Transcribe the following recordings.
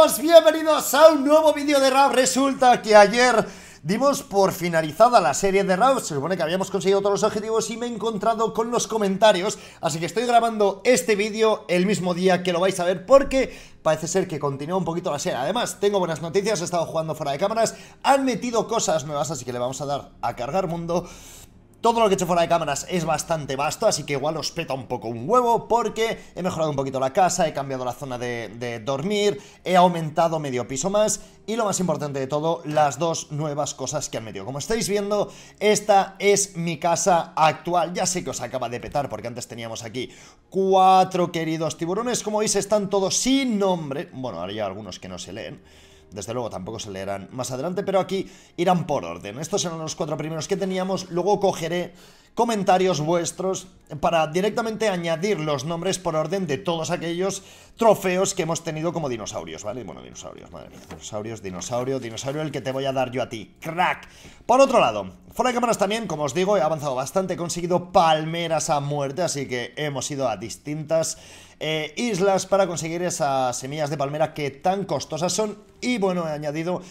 chicos, bienvenidos a un nuevo vídeo de Raw. Resulta que ayer dimos por finalizada la serie de Raw. Se supone que habíamos conseguido todos los objetivos y me he encontrado con los comentarios. Así que estoy grabando este vídeo el mismo día que lo vais a ver, porque parece ser que continúa un poquito la serie. Además, tengo buenas noticias, he estado jugando fuera de cámaras. Han metido cosas nuevas, así que le vamos a dar a cargar mundo. Todo lo que he hecho fuera de cámaras es bastante vasto, así que igual os peta un poco un huevo, porque he mejorado un poquito la casa, he cambiado la zona de dormir, he aumentado medio piso más, y lo más importante de todo, las dos nuevas cosas que han metido. Como estáis viendo, esta es mi casa actual. Ya sé que os acaba de petar, porque antes teníamos aquí 4 queridos tiburones. Como veis, están todos sin nombre. Bueno, ahora hay algunos que no se leen. Desde luego tampoco se leerán más adelante, pero aquí irán por orden. Estos eran los 4 primeros que teníamos. Luego cogeré comentarios vuestros para directamente añadir los nombres por orden de todos aquellos trofeos que hemos tenido como dinosaurios, ¿vale? Bueno, dinosaurios, madre mía, dinosaurio el que te voy a dar yo a ti, crack. Por otro lado, fuera de cámaras también, como os digo, he avanzado bastante, he conseguido palmeras a muerte, así que hemos ido a distintas islas para conseguir esas semillas de palmera que tan costosas son. Y bueno, he añadido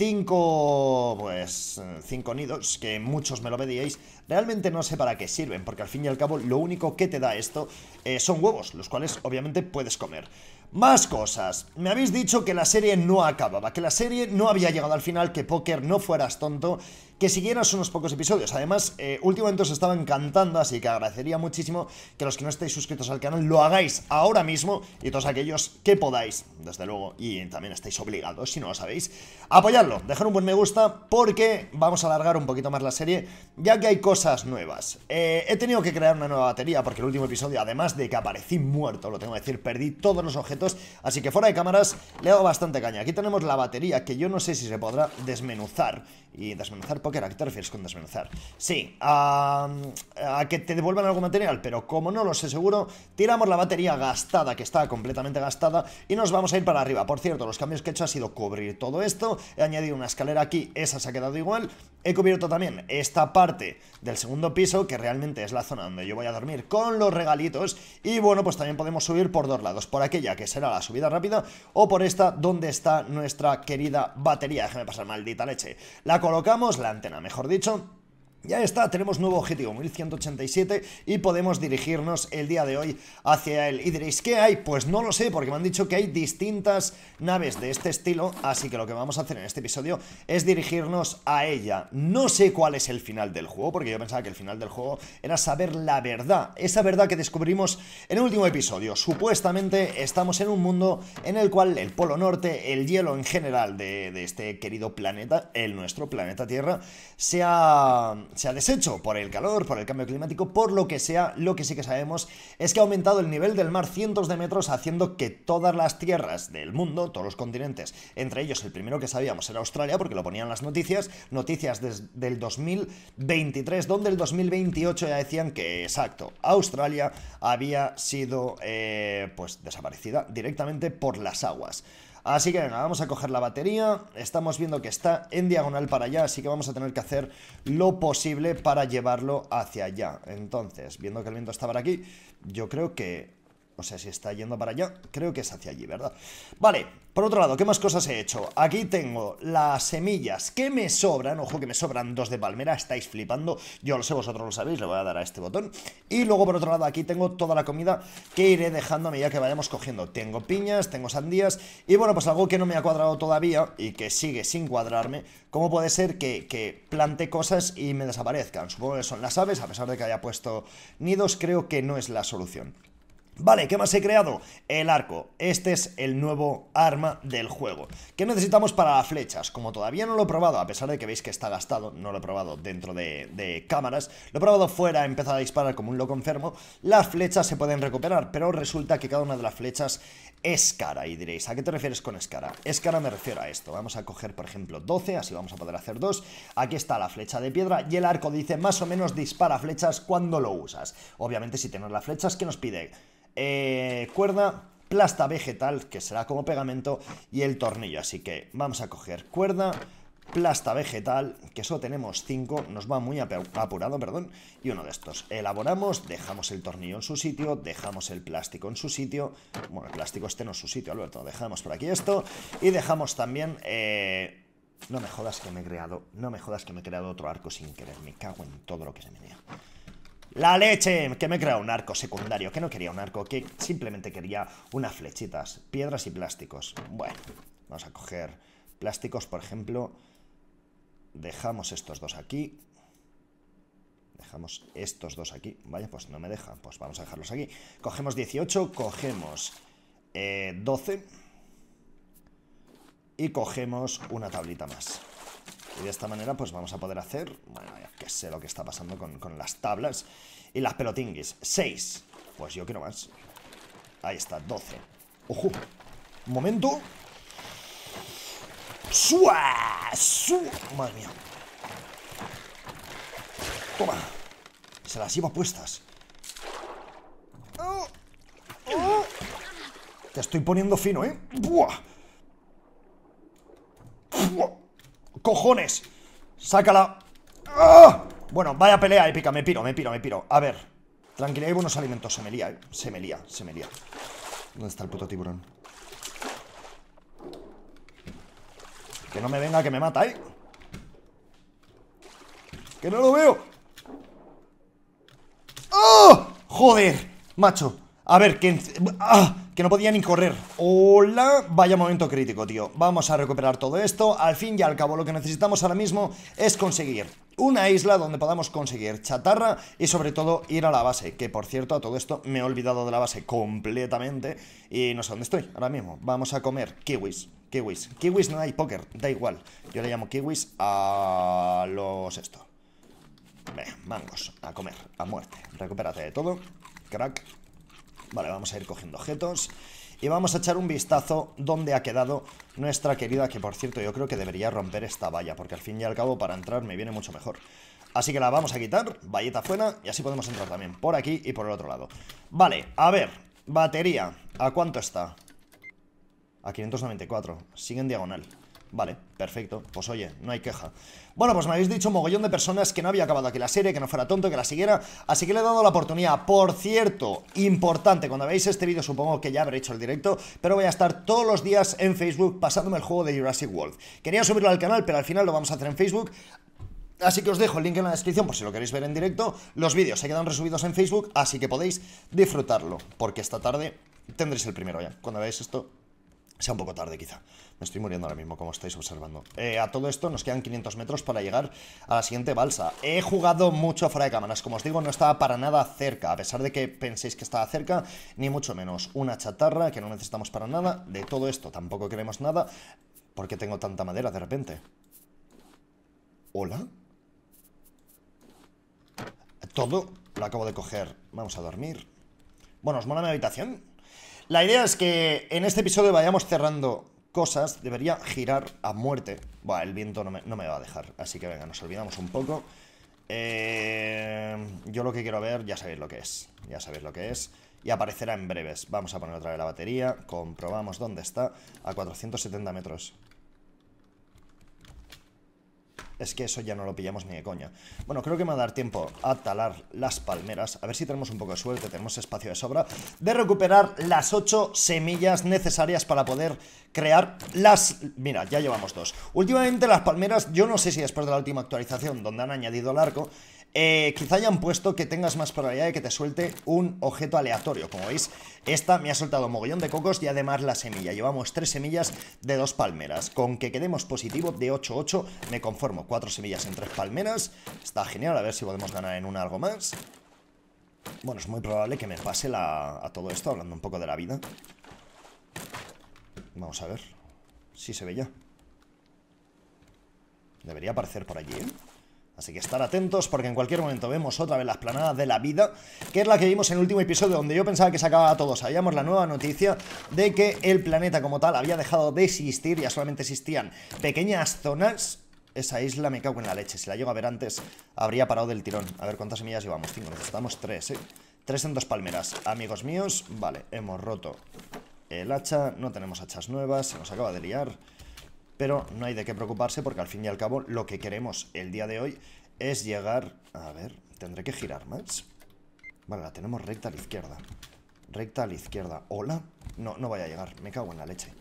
5 nidos, que muchos me lo pedíais. Realmente no sé para qué sirven, porque al fin y al cabo lo único que te da esto son huevos, los cuales obviamente puedes comer. Más cosas. Me habéis dicho que la serie no acababa, que la serie no había llegado al final, que Póker, no fueras tonto, que siguieras unos pocos episodios. Además, últimamente os estaba encantando, así que agradecería muchísimo que los que no estéis suscritos al canal lo hagáis ahora mismo, y todos aquellos que podáis, desde luego, y también estáis obligados, si no lo sabéis, apoyarlo, dejar un buen me gusta, porque vamos a alargar un poquito más la serie, ya que hay cosas nuevas. He tenido que crear una nueva batería, porque el último episodio, además de que aparecí muerto, lo tengo que decir, perdí todos los objetos, así que fuera de cámaras le he dado bastante caña. Aquí tenemos la batería, que yo no sé si se podrá desmenuzar. Y desmenuzar, Póker, ¿a qué te refieres con desmenuzar? Sí, a que te devuelvan algún material, pero como no lo sé seguro, tiramos la batería gastada, que está completamente gastada, y nos vamos a ir para arriba. Por cierto, los cambios que he hecho ha sido cubrir todo esto, he añadido una escalera aquí, esa se ha quedado igual, he cubierto también esta parte del segundo piso, que realmente es la zona donde yo voy a dormir con los regalitos, y bueno, pues también podemos subir por dos lados, por aquella que será la subida rápida, o por esta donde está nuestra querida batería. Déjame pasar, maldita leche. La colocamos, la antena mejor dicho. Ya está, tenemos nuevo objetivo, 1187, y podemos dirigirnos el día de hoy hacia él. Y diréis, ¿qué hay? Pues no lo sé, porque me han dicho que hay distintas naves de este estilo, así que lo que vamos a hacer en este episodio es dirigirnos a ella. No sé cuál es el final del juego, porque yo pensaba que el final del juego era saber la verdad, esa verdad que descubrimos en el último episodio. Supuestamente estamos en un mundo en el cual el Polo Norte, el hielo en general de este querido planeta, el nuestro planeta Tierra, se ha deshecho por el calor, por el cambio climático, por lo que sea. Lo que sí que sabemos es que ha aumentado el nivel del mar cientos de metros, haciendo que todas las tierras del mundo, todos los continentes, entre ellos el primero que sabíamos era Australia, porque lo ponían las noticias desde el 2023, donde el 2028 ya decían que, exacto, Australia había sido pues desaparecida directamente por las aguas. Así que venga, vamos a coger la batería. Estamos viendo que está en diagonal para allá, así que vamos a tener que hacer lo posible para llevarlo hacia allá. Entonces, viendo que el viento está para aquí, yo creo que... O sea, si está yendo para allá, creo que es hacia allí, ¿verdad? Vale, por otro lado, ¿qué más cosas he hecho? Aquí tengo las semillas que me sobran. Ojo que me sobran 2 de palmera, estáis flipando. Yo lo sé, vosotros lo sabéis, le voy a dar a este botón. Y luego, por otro lado, aquí tengo toda la comida que iré dejando a medida que vayamos cogiendo. Tengo piñas, tengo sandías. Y bueno, pues algo que no me ha cuadrado todavía y que sigue sin cuadrarme, ¿cómo puede ser que plante cosas y me desaparezcan? Supongo que son las aves, a pesar de que haya puesto nidos, creo que no es la solución. Vale, ¿qué más he creado? El arco. Este es el nuevo arma del juego. ¿Qué necesitamos para las flechas? Como todavía no lo he probado, a pesar de que veis que está gastado, no lo he probado dentro de cámaras, lo he probado fuera, he empezado a disparar como un loco enfermo, las flechas se pueden recuperar, pero resulta que cada una de las flechas es cara. Y diréis, ¿a qué te refieres con es cara? Es cara, me refiero a esto. Vamos a coger, por ejemplo, 12, así vamos a poder hacer 2. Aquí está la flecha de piedra y el arco dice más o menos dispara flechas cuando lo usas. Obviamente si tenemos las flechas, ¿qué nos pide? Cuerda, plasta vegetal, que será como pegamento, y el tornillo. Así que vamos a coger cuerda, plasta vegetal, que solo tenemos 5, nos va muy apurado, perdón, y uno de estos. Elaboramos, dejamos el tornillo en su sitio, dejamos el plástico en su sitio. Bueno, el plástico este no es su sitio, Alberto. Dejamos por aquí esto y dejamos también... No me jodas que me he creado, no me jodas que me he creado otro arco sin querer. Me cago en todo lo que se me dio. ¡La leche! Que me he creado un arco secundario, que no quería un arco, que simplemente quería unas flechitas, piedras y plásticos. Bueno, vamos a coger plásticos, por ejemplo. Dejamos estos dos aquí. Dejamos estos dos aquí. Vaya, pues no me dejan, pues vamos a dejarlos aquí. Cogemos 18, cogemos 12 y cogemos una tablita más. Y de esta manera pues vamos a poder hacer, bueno, ya que sé lo que está pasando con las tablas y las pelotinguis. 6, pues yo quiero más. Ahí está, 12. ¡Ojo! Un momento. ¡Sua! ¡Sua! Madre mía. Toma. Se las llevo puestas. ¡Oh! ¡Oh! Te estoy poniendo fino, ¿eh? ¡Buah! ¡Buah! ¡Cojones! ¡Sácala! ¡Ah! Bueno, vaya pelea épica. Me piro. A ver. Tranquilidad y buenos alimentos. Se me lía, ¿eh? Se me lía. ¿Dónde está el puto tiburón? Que no me venga, que me mata, ¿eh? ¡Que no lo veo! ¡Oh! ¡Joder! Macho. A ver, que no podía ni correr. Hola, vaya momento crítico, tío. Vamos a recuperar todo esto. Al fin y al cabo, lo que necesitamos ahora mismo es conseguir una isla donde podamos conseguir chatarra y sobre todo ir a la base. Que por cierto, a todo esto me he olvidado de la base completamente y no sé dónde estoy ahora mismo. Vamos a comer kiwis. Kiwis no hay póker, da igual. Yo le llamo kiwis a los esto. Venga, mangos, a comer, a muerte. Recupérate de todo, crack. Vale, vamos a ir cogiendo objetos y vamos a echar un vistazo donde ha quedado nuestra querida, que por cierto yo creo que debería romper esta valla, porque al fin y al cabo para entrar me viene mucho mejor. Así que la vamos a quitar, valleta fuera, y así podemos entrar también por aquí y por el otro lado. Vale, a ver, batería, ¿a cuánto está? A 594, sigue en diagonal. Vale, perfecto, pues oye, no hay queja. Bueno, pues me habéis dicho un mogollón de personas que no había acabado aquí la serie, que no fuera tonto, que la siguiera. Así que le he dado la oportunidad. Por cierto, importante, cuando veáis este vídeo supongo que ya habré hecho el directo, pero voy a estar todos los días en Facebook pasándome el juego de Jurassic World. Quería subirlo al canal, pero al final lo vamos a hacer en Facebook. Así que os dejo el link en la descripción por si lo queréis ver en directo. Los vídeos se quedan resubidos en Facebook, así que podéis disfrutarlo, porque esta tarde tendréis el primero ya. Cuando veáis esto, sea un poco tarde quizá. Me estoy muriendo ahora mismo, como estáis observando. A todo esto nos quedan 500 metros para llegar a la siguiente balsa. He jugado mucho fuera de cámaras. Como os digo, no estaba para nada cerca. A pesar de que penséis que estaba cerca, ni mucho menos. Una chatarra que no necesitamos para nada. De todo esto tampoco queremos nada. ¿Por qué tengo tanta madera de repente? ¿Hola? Todo lo acabo de coger. Vamos a dormir. Bueno, ¿os mola mi habitación? La idea es que en este episodio vayamos cerrando cosas. Debería girar a muerte. Buah, el viento no me va a dejar. Así que venga, nos olvidamos un poco. Yo lo que quiero ver, ya sabéis lo que es. Ya sabéis lo que es. Y aparecerá en breves. Vamos a poner otra vez la batería. Comprobamos dónde está. A 470 metros. Es que eso ya no lo pillamos ni de coña. Bueno, creo que me va a dar tiempo a talar las palmeras. A ver si tenemos un poco de suerte, tenemos espacio de sobra. De recuperar las 8 semillas necesarias para poder crear las... Mira, ya llevamos 2. Últimamente las palmeras, yo no sé si después de la última actualización donde han añadido el arco, quizá hayan puesto que tengas más probabilidad de que te suelte un objeto aleatorio. Como veis, esta me ha soltado un mogollón de cocos y además la semilla. Llevamos 3 semillas de 2 palmeras. Con que quedemos positivo de 8-8 me conformo. 4 semillas en 3 palmeras. Está genial, a ver si podemos ganar en una algo más. Bueno, es muy probable que me pase a todo esto, hablando un poco de la vida. Vamos a ver si se ve ya. Debería aparecer por allí, ¿eh? Así que estar atentos porque en cualquier momento vemos otra vez la explanada de la vida, que es la que vimos en el último episodio donde yo pensaba que se acababa todo. Sabíamos la nueva noticia de que el planeta como tal había dejado de existir, ya solamente existían pequeñas zonas. Esa isla me cago en la leche, si la llego a ver antes habría parado del tirón. A ver cuántas semillas llevamos, 5, necesitamos 3, 3 en 2 palmeras, amigos míos. Vale, hemos roto el hacha, no tenemos hachas nuevas, se nos acaba de liar. Pero no hay de qué preocuparse porque al fin y al cabo lo que queremos el día de hoy es llegar... A ver, tendré que girar más. Vale, la tenemos recta a la izquierda. Recta a la izquierda. ¿Hola? No, no vaya a llegar, me cago en la leche.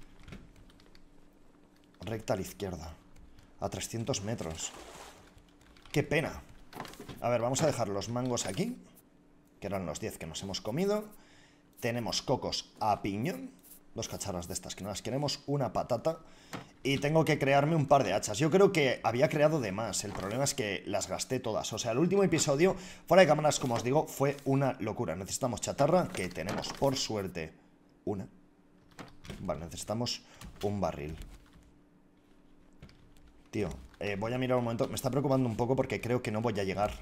Recta a la izquierda. A 300 metros. ¡Qué pena! A ver, vamos a dejar los mangos aquí, que eran los 10 que nos hemos comido. Tenemos cocos a piñón. 2 cacharras de estas que no las queremos. Una patata. Y tengo que crearme un par de hachas. Yo creo que había creado de más. El problema es que las gasté todas. O sea, el último episodio, fuera de cámaras, como os digo, fue una locura. Necesitamos chatarra, que tenemos, por suerte, una. Vale, necesitamos un barril. Tío, voy a mirar un momento. Me está preocupando un poco porque creo que no voy a llegar.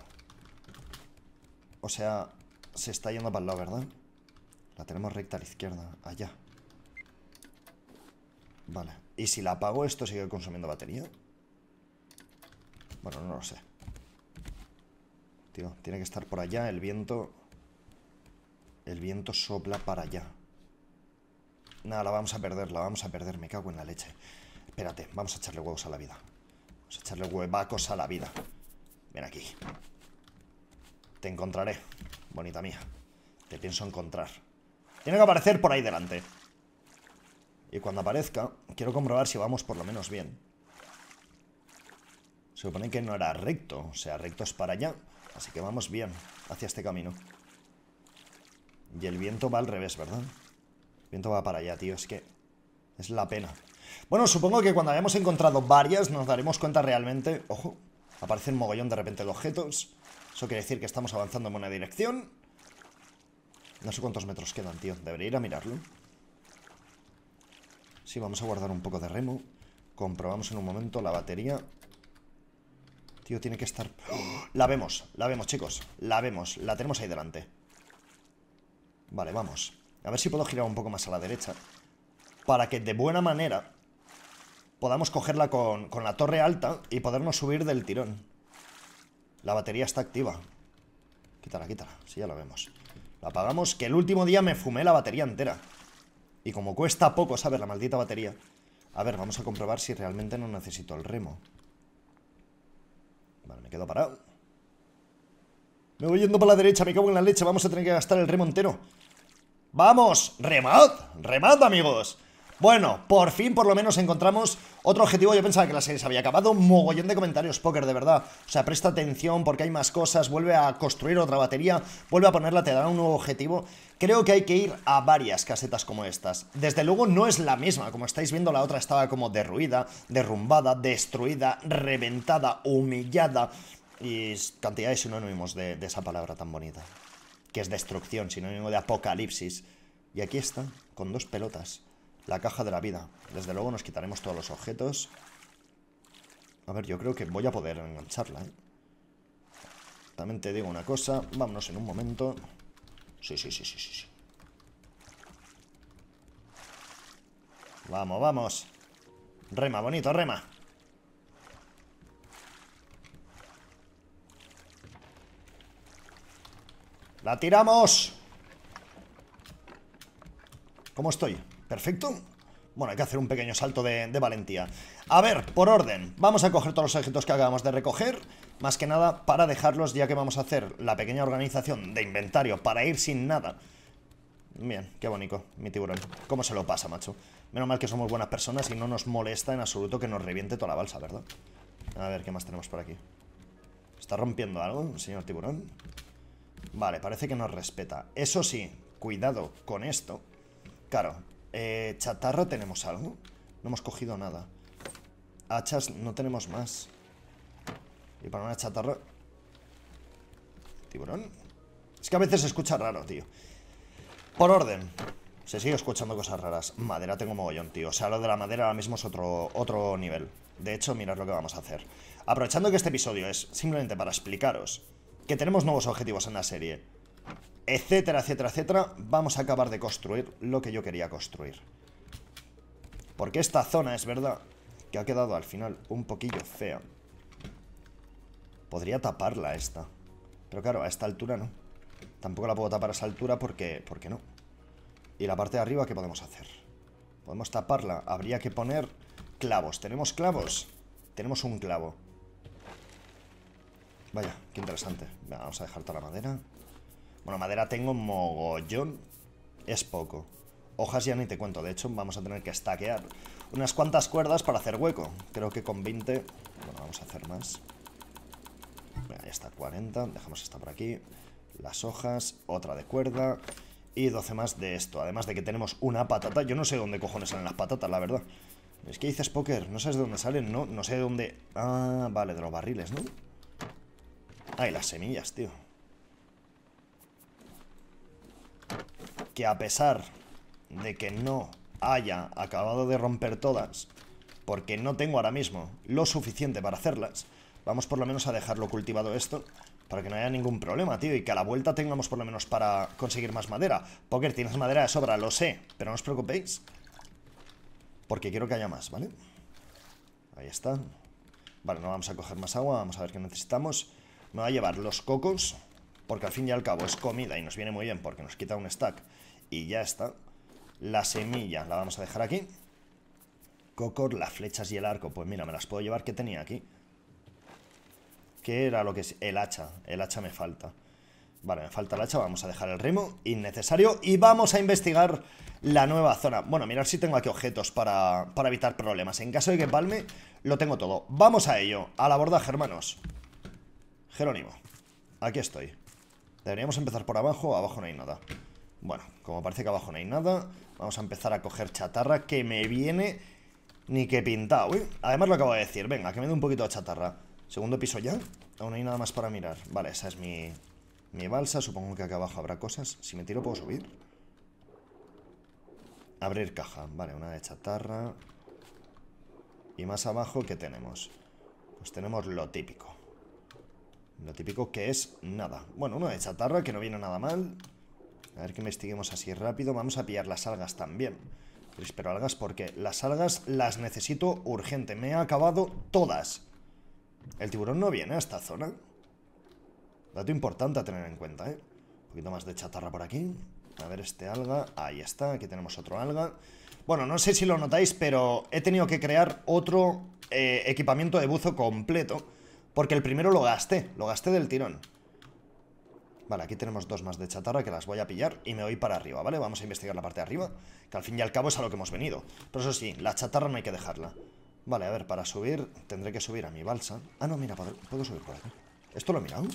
O sea, se está yendo para el lado, ¿verdad? La tenemos recta a la izquierda. Allá. Vale. ¿Y si la apago, esto sigue consumiendo batería? Bueno, no lo sé. Tío, tiene que estar por allá. El viento... El viento sopla para allá. Nada, la vamos a perder, la vamos a perder. Me cago en la leche. Espérate, vamos a echarle huevos a la vida. Vamos a echarle huevacos a la vida. Ven aquí. Te encontraré, bonita mía. Te pienso encontrar. Tiene que aparecer por ahí delante. Y cuando aparezca, quiero comprobar si vamos por lo menos bien. Se supone que no era recto. O sea, recto es para allá. Así que vamos bien hacia este camino. Y el viento va al revés, ¿verdad? El viento va para allá, tío. Es que es la pena. Bueno, supongo que cuando hayamos encontrado varias nos daremos cuenta realmente... Ojo, aparecen mogollón de repente de objetos. Eso quiere decir que estamos avanzando en buena dirección. No sé cuántos metros quedan, tío. Debería ir a mirarlo. Sí, vamos a guardar un poco de remo. Comprobamos en un momento la batería. Tío, tiene que estar... ¡Oh! La vemos, chicos. La vemos, la tenemos ahí delante. Vale, vamos. A ver si puedo girar un poco más a la derecha. Para que de buena manera podamos cogerla con la torre alta y podernos subir del tirón. La batería está activa. Quítala, quítala. Sí, ya la vemos. La apagamos, que el último día me fumé la batería entera. Y como cuesta poco, ¿sabes? La maldita batería. A ver, vamos a comprobar si realmente no necesito el remo. Vale, me quedo parado. Me voy yendo para la derecha, me cago en la leche. Vamos a tener que gastar el remo entero. ¡Vamos! ¡Remad! ¡Remad, amigos! Bueno, por fin por lo menos encontramos otro objetivo. Yo pensaba que la serie se había acabado. Mogollón de comentarios, Poker, de verdad. O sea, presta atención porque hay más cosas. Vuelve a construir otra batería. Vuelve a ponerla, te dará un nuevo objetivo. Creo que hay que ir a varias casetas como estas. Desde luego no es la misma. Como estáis viendo, la otra estaba como derruida, derrumbada, destruida, reventada, humillada. Y cantidad de sinónimos de esa palabra tan bonita. Que es destrucción, sinónimo de apocalipsis. Y aquí está, con 2 pelotas. La caja de la vida. Desde luego nos quitaremos todos los objetos. A ver, yo creo que voy a poder engancharla, ¿eh? También te digo una cosa. Vámonos en un momento. Sí. Vamos, vamos. Rema, bonito, rema. ¡La tiramos! ¿Cómo estoy? ¿Perfecto? Bueno, hay que hacer un pequeño salto de valentía. A ver, por orden. Vamos a coger todos los objetos que acabamos de recoger. Más que nada para dejarlos, ya que vamos a hacer la pequeña organización de inventario para ir sin nada. Bien, qué bonito, mi tiburón. ¿Cómo se lo pasa, macho? Menos mal que somos buenas personas y no nos molesta en absoluto que nos reviente toda la balsa, ¿verdad? A ver, ¿qué más tenemos por aquí? ¿Está rompiendo algo, señor tiburón? Vale, parece que nos respeta. Eso sí, cuidado con esto. Claro, chatarra tenemos algo. No hemos cogido nada. Hachas no tenemos más. Y para una chatarra... ¿Tiburón? Es que a veces se escucha raro, tío. Por orden. Se sigue escuchando cosas raras. Madera tengo mogollón, tío. O sea, lo de la madera ahora mismo es otro nivel. De hecho, mirad lo que vamos a hacer. Aprovechando que este episodio es simplemente para explicaros que tenemos nuevos objetivos en la serie, etcétera, etcétera, etcétera, vamos a acabar de construir lo que yo quería construir. Porque esta zona es verdad que ha quedado al final un poquillo fea. Podría taparla esta, pero claro, a esta altura no. Tampoco la puedo tapar a esa altura porque no. ¿Y la parte de arriba qué podemos hacer? Podemos taparla, habría que poner clavos. ¿Tenemos clavos? Tenemos un clavo. Vaya, qué interesante. Vamos a dejar toda la madera. Bueno, madera tengo mogollón. Es poco. Hojas ya ni te cuento. De hecho, vamos a tener que stackear unas cuantas cuerdas para hacer hueco. Creo que con 20... Bueno, vamos a hacer más. Venga, ya está, 40. Dejamos esta por aquí. Las hojas, otra de cuerda. Y 12 más de esto. Además de que tenemos una patata. Yo no sé dónde cojones salen las patatas, la verdad. Es que dices poker, no sabes de dónde salen, ¿no? No sé de dónde... Ah, vale, de los barriles, ¿no? Ah, y las semillas, tío. Que a pesar de que no haya acabado de romper todas, porque no tengo ahora mismo lo suficiente para hacerlas, vamos por lo menos a dejarlo cultivado esto, para que no haya ningún problema, tío, y que a la vuelta tengamos por lo menos para conseguir más madera. Poker, tienes madera de sobra, lo sé, pero no os preocupéis, porque quiero que haya más, ¿vale? Ahí está. Vale, no vamos a coger más agua, vamos a ver qué necesitamos. Me va a llevar los cocos, porque al fin y al cabo es comida y nos viene muy bien porque nos quita un stack. Y ya está. La semilla la vamos a dejar aquí. Cocos, las flechas y el arco, pues mira, me las puedo llevar. ¿Qué tenía aquí? ¿Qué era lo que es? El hacha. El hacha me falta. Vale, me falta el hacha, vamos a dejar el remo innecesario y vamos a investigar la nueva zona. Bueno, mirar si tengo aquí objetos para evitar problemas. En caso de que palme, lo tengo todo. Vamos a ello, al abordaje, hermanos. Jerónimo, aquí estoy. Deberíamos empezar por abajo, abajo no hay nada. Bueno, como parece que abajo no hay nada, vamos a empezar a coger chatarra que me viene ni que pintado, ¿eh? Además lo acabo de decir, venga, que me dé un poquito de chatarra. Segundo piso ya, aún no hay nada más para mirar. Vale, esa es mi balsa, supongo que acá abajo habrá cosas. Si me tiro puedo subir. Abrir caja, vale, una de chatarra. Y más abajo, ¿qué tenemos? Pues tenemos lo típico. Lo típico que es nada. Bueno, una de chatarra que no viene nada mal. A ver que investiguemos así rápido. Vamos a pillar las algas también. Pero algas porque las algas las necesito urgente. Me he acabado todas. El tiburón no viene a esta zona. Dato importante a tener en cuenta, ¿eh? Un poquito más de chatarra por aquí. A ver este alga. Ahí está, aquí tenemos otro alga. Bueno, no sé si lo notáis, pero he tenido que crear otro equipamiento de buzo completo. Porque el primero lo gasté del tirón. Vale, aquí tenemos dos más de chatarra que las voy a pillar y me voy para arriba, ¿vale? Vamos a investigar la parte de arriba, que al fin y al cabo es a lo que hemos venido. Pero eso sí, la chatarra no hay que dejarla. Vale, a ver, para subir tendré que subir a mi balsa. Ah, no, mira, puedo subir por aquí. ¿Esto lo he mirado?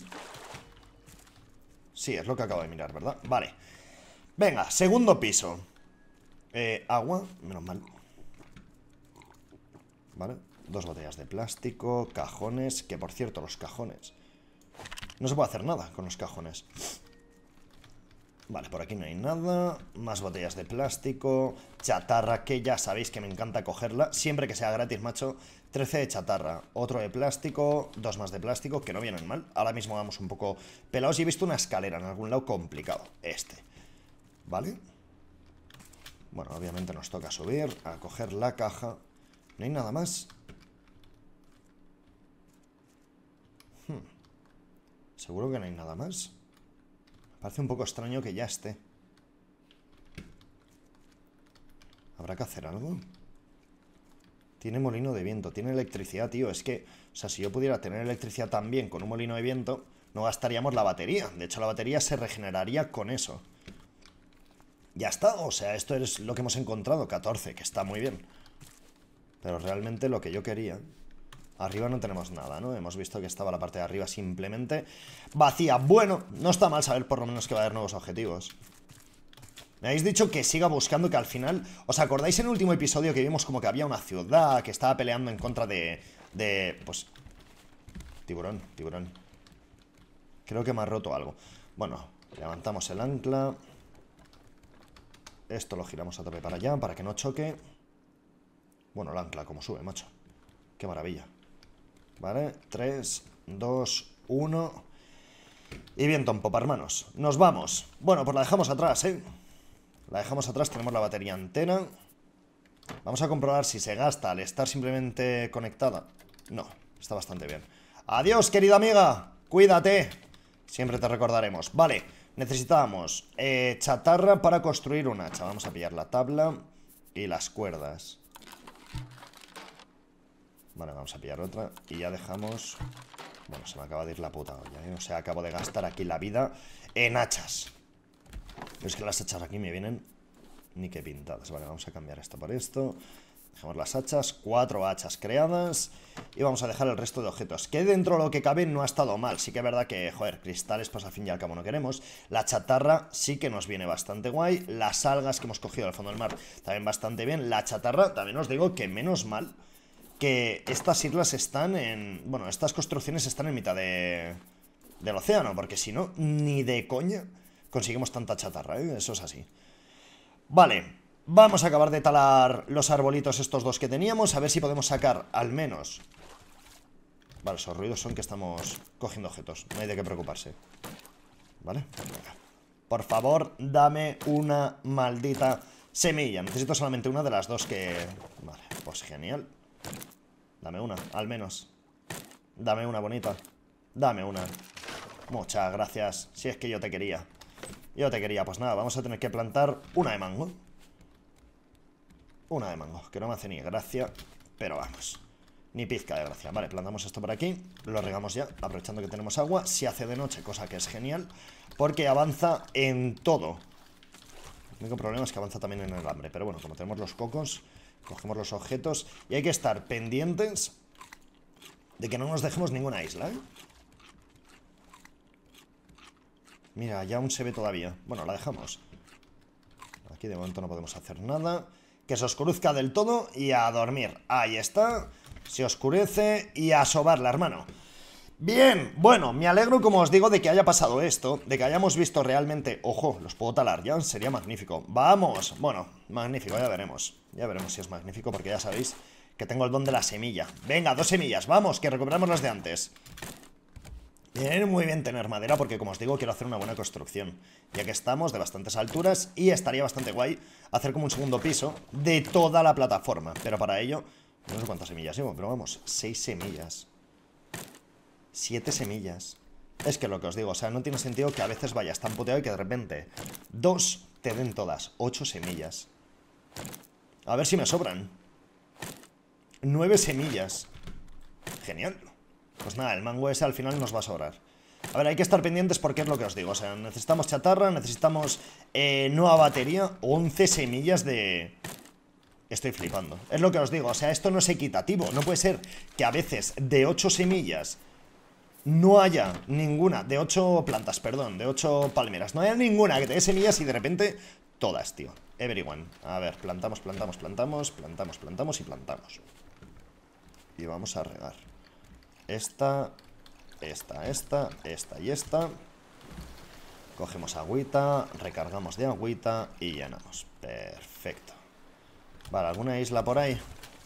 Sí, es lo que acabo de mirar, ¿verdad? Vale. Venga, segundo piso. Agua, menos mal. Vale, 2 botellas de plástico, cajones, que por cierto, los cajones... No se puede hacer nada con los cajones. Vale, por aquí no hay nada. Más botellas de plástico. Chatarra, que ya sabéis que me encanta cogerla. Siempre que sea gratis, macho. 13 de chatarra. Otro de plástico. 2 más de plástico, que no vienen mal. Ahora mismo vamos un poco pelados. Y he visto una escalera en algún lado complicado. ¿Vale? Bueno, obviamente nos toca subir a coger la caja. ¿No hay nada más? ¿Seguro que no hay nada más? Me parece un poco extraño que ya esté. ¿Habrá que hacer algo? Tiene molino de viento, tiene electricidad, tío. Es que, o sea, si yo pudiera tener electricidad también con un molino de viento, no gastaríamos la batería. De hecho, la batería se regeneraría con eso. Ya está, o sea, esto es lo que hemos encontrado, 14, que está muy bien. Pero realmente lo que yo quería... Arriba no tenemos nada, ¿no? Hemos visto que estaba la parte de arriba simplemente vacía. Bueno, no está mal saber por lo menos que va a haber nuevos objetivos. Me habéis dicho que siga buscando, que al final... ¿Os acordáis en el último episodio que vimos como que había una ciudad que estaba peleando en contra de pues... Tiburón. Creo que me ha roto algo. Bueno, levantamos el ancla. Esto lo giramos a tope para allá, para que no choque. Bueno, el ancla como sube, macho. Qué maravilla. Vale, 3, 2, 1. Y bien, Tompopa, hermanos. Nos vamos. Bueno, pues la dejamos atrás, ¿eh? La dejamos atrás, tenemos la batería entera. Vamos a comprobar si se gasta al estar simplemente conectada. No, está bastante bien. Adiós, querida amiga. Cuídate. Siempre te recordaremos. Vale, necesitamos chatarra para construir un hacha. Vamos a pillar la tabla y las cuerdas. Vale, vamos a pillar otra. Y ya dejamos... Bueno, se me acaba de ir la puta olla, ¿eh? O sea, acabo de gastar aquí la vida en hachas. Pero es que las hachas aquí me vienen ni que pintadas. Vale, vamos a cambiar esto por esto. Dejamos las hachas, 4 hachas creadas. Y vamos a dejar el resto de objetos, que dentro de lo que cabe no ha estado mal. Sí que es verdad que, joder, cristales pues al fin y al cabo no queremos. La chatarra sí que nos viene bastante guay. Las algas que hemos cogido del fondo del mar también bastante bien. La chatarra, también os digo que menos mal que estas islas están en... Bueno, estas construcciones están en mitad del océano, porque si no, ni de coña conseguimos tanta chatarra, ¿eh? Eso es así. Vale, vamos a acabar de talar los arbolitos estos dos que teníamos, a ver si podemos sacar al menos... Vale, esos ruidos son que estamos cogiendo objetos, no hay de qué preocuparse. Vale, venga. Por favor, dame una maldita semilla. Necesito solamente una de las dos que... Vale, pues genial. Dame una, al menos. Dame una bonita. Dame una. Muchas gracias. Si es que yo te quería. Yo te quería. Pues nada, vamos a tener que plantar una de mango. Una de mango, que no me hace ni gracia. Pero vamos, ni pizca de gracia. Vale, plantamos esto por aquí. Lo regamos ya, aprovechando que tenemos agua. Se hace de noche, cosa que es genial, porque avanza en todo. El único problema es que avanza también en el hambre. Pero bueno, como tenemos los cocos, cogemos los objetos. Y hay que estar pendientes de que no nos dejemos ninguna isla, ¿eh? Mira, ya aún se ve todavía. Bueno, la dejamos. Aquí de momento no podemos hacer nada. Que se oscurezca del todo y a dormir. Ahí está. Se oscurece y a sobarla, hermano. Bien, bueno, me alegro, como os digo, de que haya pasado esto. De que hayamos visto realmente... Ojo, los puedo talar ya, sería magnífico. Vamos, bueno, magnífico, ya veremos. Ya veremos si es magnífico, porque ya sabéis que tengo el don de la semilla. Venga, 2 semillas, vamos, que recuperamos las de antes. Viene muy bien tener madera porque, como os digo, quiero hacer una buena construcción, ya que estamos de bastantes alturas y estaría bastante guay hacer como un segundo piso de toda la plataforma. Pero para ello, no sé cuántas semillas llevo, pero vamos, 6 semillas, 7 semillas. Es que lo que os digo, o sea, no tiene sentido que a veces vayas tan puteado y que de repente 2 te den todas, 8 semillas. A ver si me sobran 9 semillas. Genial. Pues nada, el mango ese al final nos va a sobrar. A ver, hay que estar pendientes porque es lo que os digo. O sea, necesitamos chatarra, necesitamos nueva batería. 11 semillas de... Estoy flipando. Es lo que os digo, o sea, esto no es equitativo. No puede ser que a veces de 8 semillas no haya ninguna. De 8 plantas, perdón, de 8 palmeras. No haya ninguna que te dé semillas y de repente todas, tío. Everyone. A ver, plantamos, plantamos, plantamos, plantamos, plantamos y plantamos. Y vamos a regar. Esta y esta. Cogemos agüita, recargamos de agüita y llenamos. Perfecto. Vale, ¿alguna isla por ahí?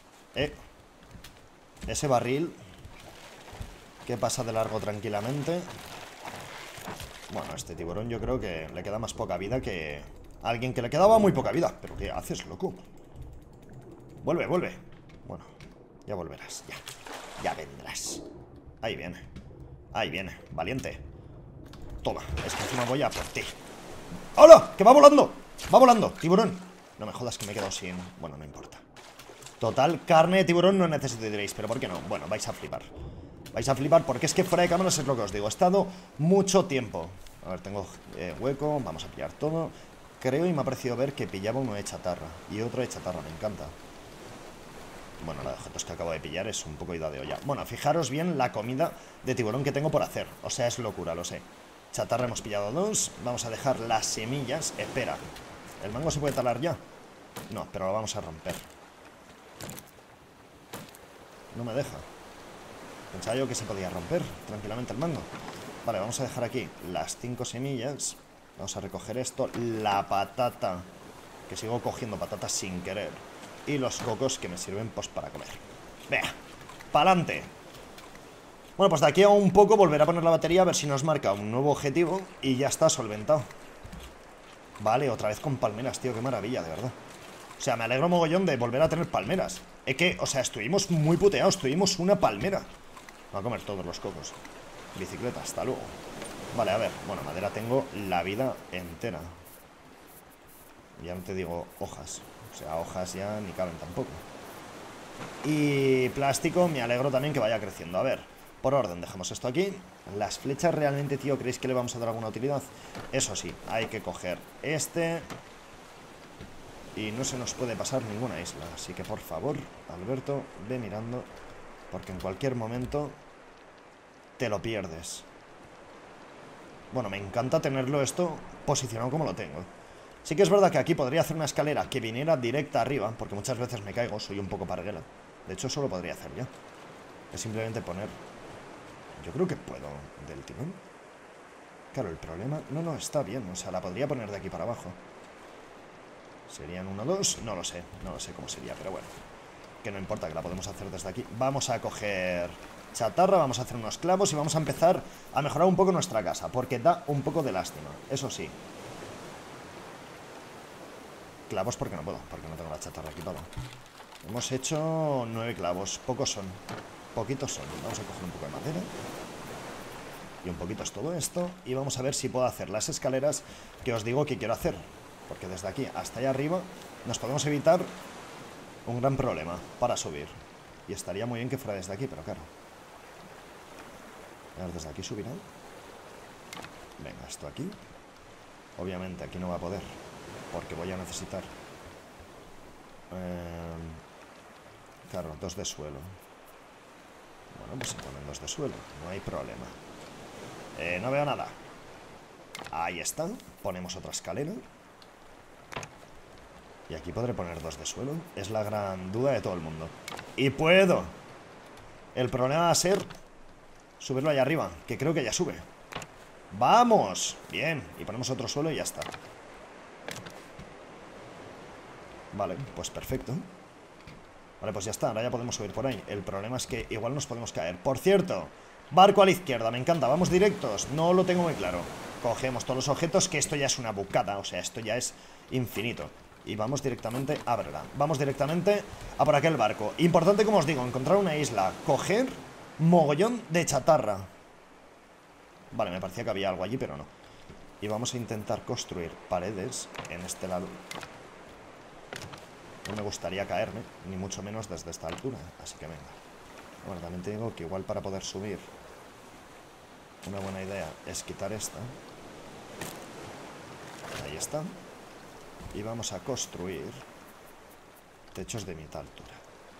Ese barril que pasa de largo tranquilamente. Bueno, este tiburón yo creo que le queda más poca vida que a alguien que le quedaba muy poca vida. ¿Pero qué haces, loco? Vuelve, vuelve. Bueno, ya volverás, ya. Ya vendrás. Ahí viene, valiente. Toma, es que encima voy a por ti. ¡Hola! ¡Que va volando! ¡Va volando! ¡Tiburón! No me jodas que me he quedado sin... Bueno, no importa. Total, carne de tiburón no necesitaréis. ¿Pero por qué no? Bueno, vais a flipar. Vais a flipar porque es que fuera de cámaras es lo que os digo. He estado mucho tiempo. A ver, tengo hueco. Vamos a pillar todo. Creo y me ha parecido ver que pillaba uno de chatarra y otro de chatarra, me encanta. Bueno, la de objetos que acabo de pillar es un poco ida de olla. Bueno, fijaros bien la comida de tiburón que tengo por hacer. O sea, es locura, lo sé. Chatarra hemos pillado 2. Vamos a dejar las semillas. Espera, ¿el mango se puede talar ya? No, pero lo vamos a romper. No me deja. Pensaba yo que se podía romper tranquilamente el mango. Vale, vamos a dejar aquí las 5 semillas. Vamos a recoger esto. La patata, que sigo cogiendo patatas sin querer. Y los cocos que me sirven pues para comer. Venga, pa'lante. Bueno, pues de aquí a un poco volveré a poner la batería a ver si nos marca un nuevo objetivo. Y ya está solventado. Vale, otra vez con palmeras, tío, qué maravilla, de verdad. O sea, me alegro mogollón de volver a tener palmeras. Es que, o sea, estuvimos muy puteados. Tuvimos una palmera. Voy a comer todos los cocos. Bicicleta, hasta luego. Vale, a ver, bueno, madera tengo la vida entera. Ya no te digo hojas. O sea, hojas ya ni caben tampoco. Y plástico, me alegro también que vaya creciendo. A ver, por orden, dejamos esto aquí. Las flechas realmente, tío, ¿creéis que le vamos a dar alguna utilidad? Eso sí, hay que coger este. Y no se nos puede pasar ninguna isla. Así que por favor, Alberto, ve mirando, porque en cualquier momento te lo pierdes. Bueno, me encanta tenerlo esto posicionado como lo tengo. Sí que es verdad que aquí podría hacer una escalera que viniera directa arriba, porque muchas veces me caigo, soy un poco parguela. De hecho, eso lo podría hacer yo. Es simplemente poner... Yo creo que puedo del tirón. Claro, el problema... No, está bien. O sea, la podría poner de aquí para abajo. ¿Serían 1, 2? No lo sé. No lo sé cómo sería, pero bueno. Que no importa, que la podemos hacer desde aquí. Vamos a coger chatarra, vamos a hacer unos clavos y vamos a empezar a mejorar un poco nuestra casa, porque da un poco de lástima. Eso sí. Clavos porque no puedo, porque no tengo la chatarra equipada. Hemos hecho 9 clavos. Pocos son. Poquitos son. Vamos a coger un poco de madera. Y un poquito es todo esto. Y vamos a ver si puedo hacer las escaleras que os digo que quiero hacer. Porque desde aquí hasta allá arriba nos podemos evitar un gran problema para subir. Y estaría muy bien que fuera desde aquí, pero claro. A ver, desde aquí subirá. Venga, esto aquí. Obviamente aquí no va a poder, porque voy a necesitar... claro, 2 de suelo. Bueno, pues se ponen 2 de suelo, no hay problema. No veo nada. Ahí está. Ponemos otra escalera. Y aquí podré poner 2 de suelo. Es la gran duda de todo el mundo. ¡Y puedo! El problema va a ser subirlo allá arriba, que creo que ya sube. ¡Vamos! Bien, y ponemos otro suelo y ya está. Vale, pues perfecto. Vale, pues ya está, ahora ya podemos subir por ahí. El problema es que igual nos podemos caer. Por cierto, barco a la izquierda, me encanta. Vamos directos, no lo tengo muy claro. Cogemos todos los objetos, que esto ya es una bucata. O sea, esto ya es infinito. Y vamos directamente, ábrela. Vamos directamente a por aquel barco. Importante, como os digo, encontrar una isla. Coger mogollón de chatarra. Vale, me parecía que había algo allí, pero no. Y vamos a intentar construir paredes en este lado. No me gustaría caerme, ni mucho menos desde esta altura. Así que venga. Bueno, también te digo que igual para poder subir, una buena idea es quitar esta. Ahí está. Y vamos a construir techos de mitad altura.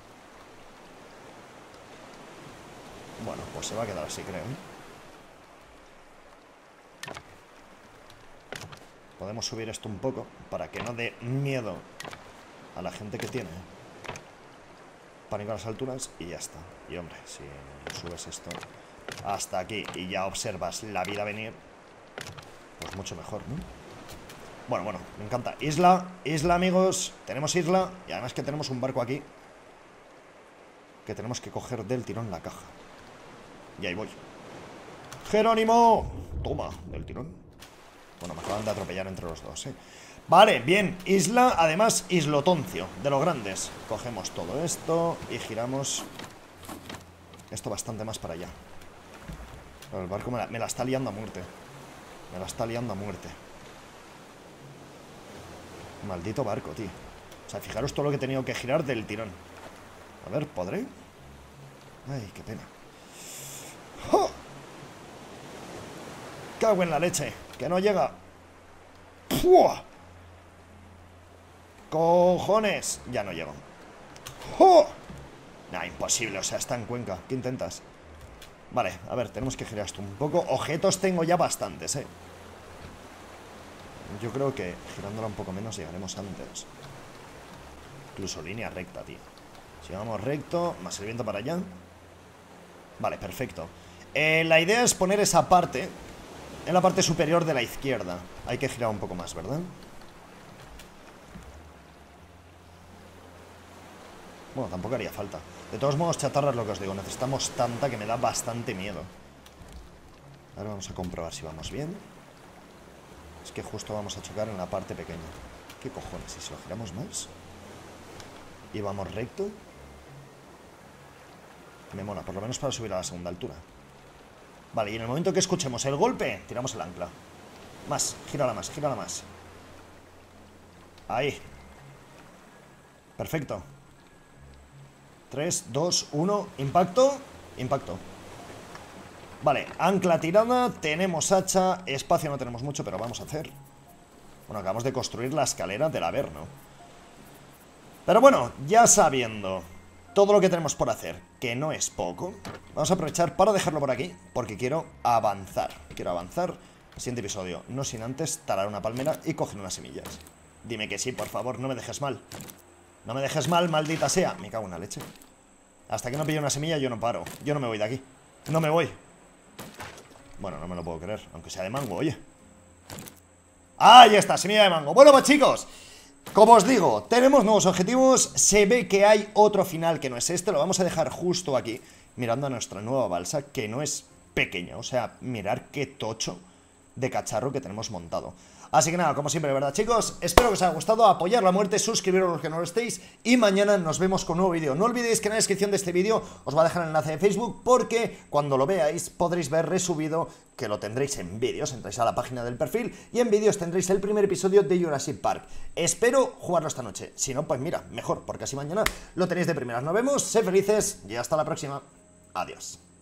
Bueno, pues se va a quedar así, creo. Podemos subir esto un poco para que no dé miedo a la gente que tiene pánico a las alturas y ya está. Y hombre, si subes esto hasta aquí y ya observas la vida venir, pues mucho mejor, ¿no? Bueno, me encanta. Isla, amigos. Tenemos isla. Y además que tenemos un barco aquí que tenemos que coger del tirón la caja. Y ahí voy. ¡Jerónimo! Toma, del tirón. Bueno, me acaban de atropellar entre los dos, ¿eh? Vale, bien. Isla, además, islotoncio, de los grandes. Cogemos todo esto y giramos esto bastante más para allá. Pero el barco me la está liando a muerte. Me la está liando a muerte. Maldito barco, tío. O sea, fijaros todo lo que he tenido que girar del tirón. A ver, ¿podré? Ay, qué pena. ¡Oh! Cago en la leche. Que no llega. ¡Pua! ¡Cojones! Ya no llego. ¡Oh! Nah, imposible, o sea, está en Cuenca. ¿Qué intentas? Vale, a ver, tenemos que girar esto un poco. Objetos tengo ya bastantes, Yo creo que girándola un poco menos llegaremos antes. Incluso línea recta, tío. Si vamos recto, más el viento para allá. Vale, perfecto. La idea es poner esa parte en la parte superior de la izquierda. Hay que girar un poco más, ¿verdad? Bueno, tampoco haría falta. De todos modos, chatarra es lo que os digo. Necesitamos tanta que me da bastante miedo. Ahora vamos a comprobar si vamos bien. Es que justo vamos a chocar en la parte pequeña. ¿Qué cojones? ¿Y si lo giramos más? Y vamos recto. Me mola, por lo menos para subir a la segunda altura. Vale, y en el momento que escuchemos el golpe, tiramos el ancla. Más, gírala más, gírala más. Ahí. Perfecto. 3, 2, 1, impacto, impacto. Vale, ancla tirada, tenemos hacha, espacio no tenemos mucho, pero vamos a hacer. Bueno, acabamos de construir la escalera del Averno. Pero bueno, ya sabiendo todo lo que tenemos por hacer, que no es poco, vamos a aprovechar para dejarlo por aquí, porque quiero avanzar. Quiero avanzar. Siguiente episodio, no sin antes talar una palmera y coger unas semillas. Dime que sí, por favor, no me dejes mal. No me dejes mal, maldita sea. Me cago en la leche. Hasta que no pille una semilla yo no paro. Yo no me voy de aquí. No me voy. Bueno, no me lo puedo creer, aunque sea de mango, oye. ¡Ahí está! Semilla de mango. Bueno, pues chicos, como os digo, tenemos nuevos objetivos. Se ve que hay otro final que no es este. Lo vamos a dejar justo aquí, mirando a nuestra nueva balsa, que no es pequeña. O sea, mirar qué tocho de cacharro que tenemos montado. Así que nada, como siempre, de verdad, chicos, espero que os haya gustado, apoyar la muerte, suscribiros los que no lo estéis, y mañana nos vemos con un nuevo vídeo. No olvidéis que en la descripción de este vídeo os va a dejar el enlace de Facebook, porque cuando lo veáis podréis ver resubido, que lo tendréis en vídeos, entráis a la página del perfil, y en vídeos tendréis el primer episodio de Jurassic Park. Espero jugarlo esta noche, si no, pues mira, mejor, porque así mañana lo tenéis de primeras. Nos vemos, sed felices, y hasta la próxima. Adiós.